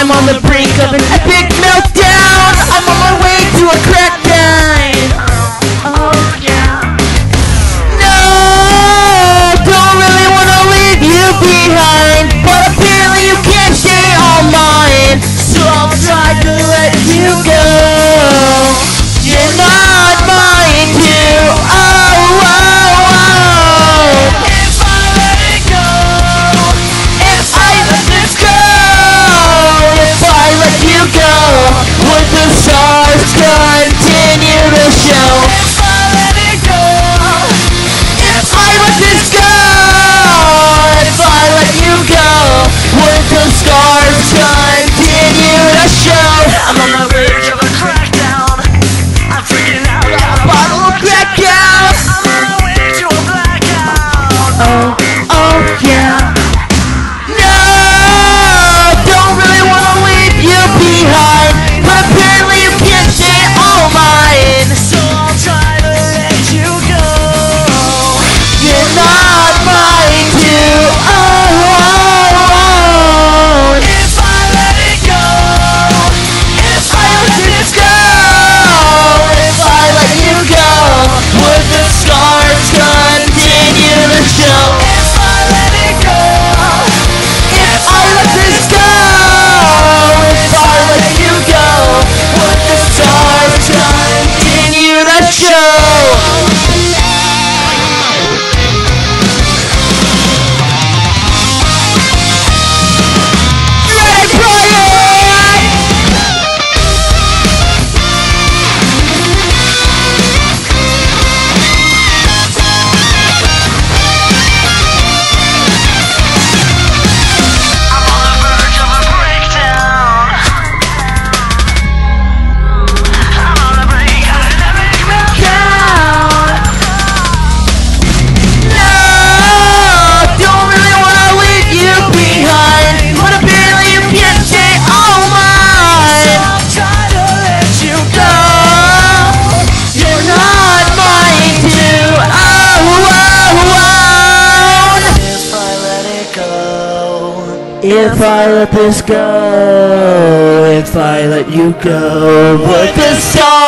I'm on the brink of an epic meltdown. I'm on my way to a crackdown. Oh yeah. No, don't really wanna leave you behind, but apparently you can't stay all mine. So I'll try to let you go. You're not mine too. Oh, oh, oh. If I let it go, if I let this go, if I let you go, would the stars continue to show? If I let it go, if I let this go, if I let you go, would the stars continue to show? I'm on the verge of a crackdown. I'm freaking out. A bottle of crackdown. I'm on my way to a blackout. Oh, oh yeah. No, don't really wanna leave you behind, but apparently you can't stay all mine. So I'll try to let you go. You're not mine too. Oh, oh, oh. If I let it go, if I let this go, if I let you go, would the scars continue to show? If I let it go, if I let this go, if I let you go, would the stars continue to show? Ready, Brian! I'm on the verge of a breakdown. I'm on the brink of an epic meltdown. No, don't really wanna leave you behind, but apparently you can't stay all mine. So I'll try to let you go. You're not mine too. Oh, oh, oh. If I let it go, if I let this go, if I let you go, would the stars